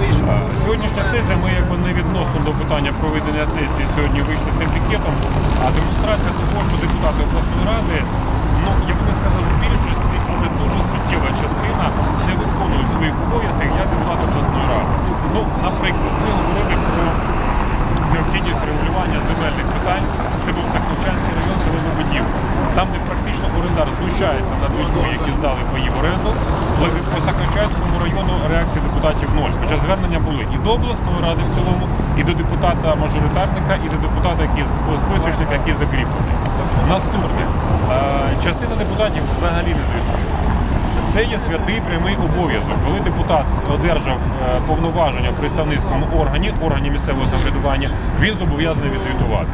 Сьогоднішня сесія, ми якби не відносно до питання проведення сесії сьогодні вийшли з цим пікетом, а демонстрація того, що депутати обласної ради, ну, я б не сказав в більшості, але дуже суттєва частина не виконують своїх обов'язків як депутати обласної ради. Ну, наприклад, ми говорили про необхідність регулювання земельних питань. Це був Сахновчанський район, це Лебедівка. Там, де практично орендар знущається над людьми, які здали паї в оренду, по Сахновчанському району реакції депутатів ноль. Хоча звернення були і до обласної ради в цілому, і до депутата-мажоритарника, і до депутата, списочника, який закріплений. Наступне. Частина депутатів взагалі не звітує. Це є святий прямий обов'язок. Коли депутат одержав повноваження в представницькому органі місцевого самоврядування, він зобов'язаний відзвітувати.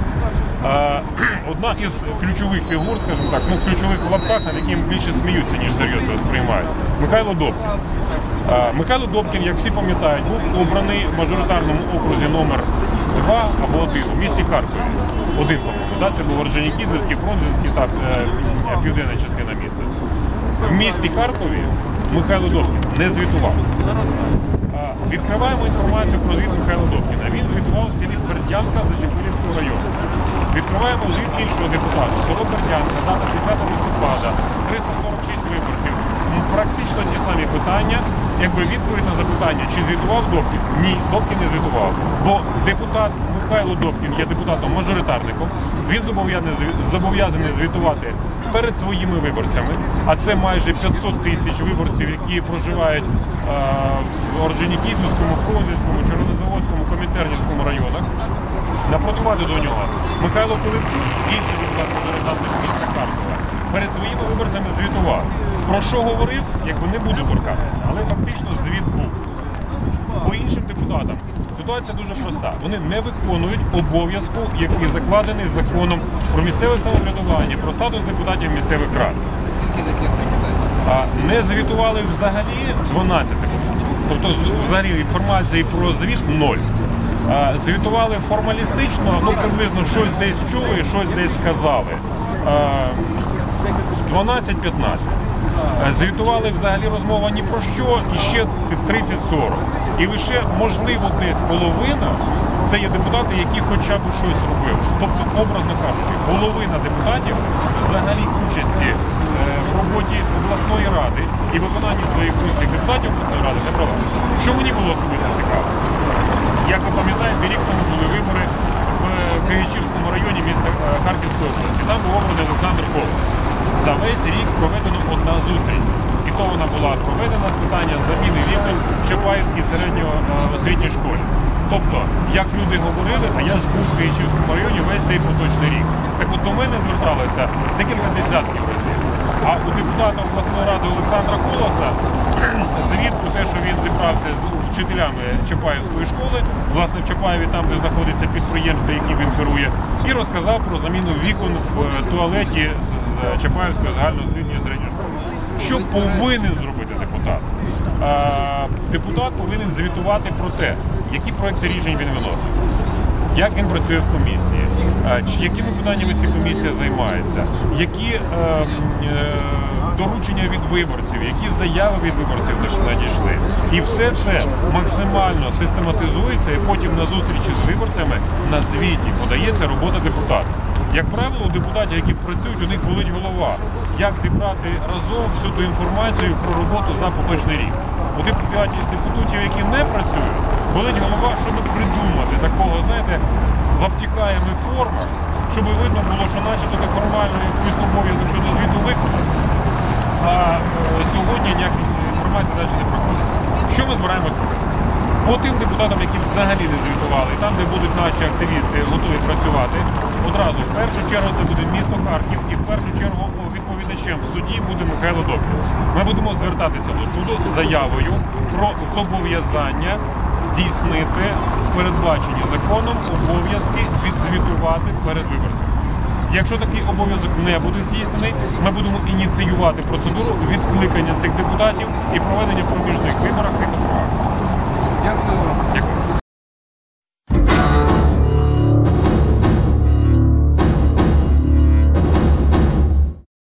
Одна із ключових фігур, скажімо так, ключових в лапках, над яким більше сміються, ніж серйозно сприймають, Михайло Добкін. Михайло Добкін, як всі пам'ятають, був обраний в мажоритарному окрузі номер 2 або 1 у місті Харкові. Один, по-моєму, це був Орджонікідзевський, Фрунзенський, південна частина міста. В місті Харкові Михайло Добкін не звітував. Відкриваємо інформацію про звіт Михайла Добкіна. Він звітував в селі Бердянка Зачепурівського району. Відкриваємо звіт іншого депутата. Село Бердянка, дата 10 листопада, 346 виборців. Практично ті самі питання. Якби відповідь на запитання, чи звітував Добкін? Ні, Добкін не звітував. Бо депутат Михайло Добкін є депутатом-мажоритарником. Він зобов'язаний звітувати перед своїми виборцями, а це майже 500 тисяч виборців, які проживають в Орджонікідзевському, Фрунзенському, Чорнозаводському, Комінтернівському районах. На противагу до нього Михайло Пилипчук, інший депутат-мажоритарник міста Харкова, перед своїми виборцями звітував. Про що говорив, якби не буду торкатися, але фактично звіт був. По іншим депутатам ситуація дуже проста. Вони не виконують обов'язку, який закладений законом про місцеве самоврядування, про статус депутатів місцевих рад. Не звітували взагалі 12 депутатів. Тобто взагалі інформації про звіт – 0. Звітували формалістично, приблизно щось десь чули, щось десь сказали. 12-15. Звітували взагалі розмова ні про що, і ще 30-40. І лише, можливо, десь половина – це є депутати, які хоча б щось робили. Тобто, образно кажучи, половина депутатів взагалі участі в роботі обласної ради і виконанні своїх функцій депутатів обласної ради не брала. Що мені було особисто цікаво? Як ви пам'ятаєте, рік тому були вибори в Київському районі міста Харківської області. Там був обраний Олександр Колос. За весь рік проведено одна зустріч. І то вона була проведена з питання заміни вікон в Чапаївській середньоосвітній школі. Тобто, як люди говорили, а я ж був в Київському районі весь цей поточний рік. Так от до мене зверталося декілька десятків разів. А у депутата обласної ради Олександра Колоса звіт про те, що він зібрався з вчителями Чапаївської школи, власне в Чапаєві, там, де знаходиться підприємство, яке він керує, і розказав про заміну вікон в туалеті з Чапаївської загальноосвітньої середньої школи. Що повинен зробити депутат? Депутат повинен звітувати про те, які проекти рішень він виносить, як він працює в комісії, якими питаннями ця комісія займається, які доручення від виборців, які заяви від виборців надійшли. І все це максимально систематизується і потім на зустрічі з виборцями на звіті подається робота депутата. Як правило, у депутатів, які працюють, у них болить голова. Як зібрати разом всю ту інформацію про роботу за поточний рік. У депутатів, які не працюють, болить голова, щоб придумати такого, знаєте, в обтікаємих формах, щоб видно було, що начебто формально якийсь обов'язок щодо звіту виконати. А сьогодні ніяка інформація далі не проходить. Що ми збираємо тут? По тим депутатам, які взагалі не звітували, там, де будуть наші активісти готові працювати, одразу в першу чергу це буде місто Харків і в першу чергу відповідачем в суді буде Михайло Добкін. Ми будемо звертатися до суду з заявою про зобов'язання здійснити передбачені законом обов'язки відзвітувати перед виборцями. Якщо такий обов'язок не буде здійснений, ми будемо ініціювати процедуру відкликання цих депутатів і проведення проміжних виборів.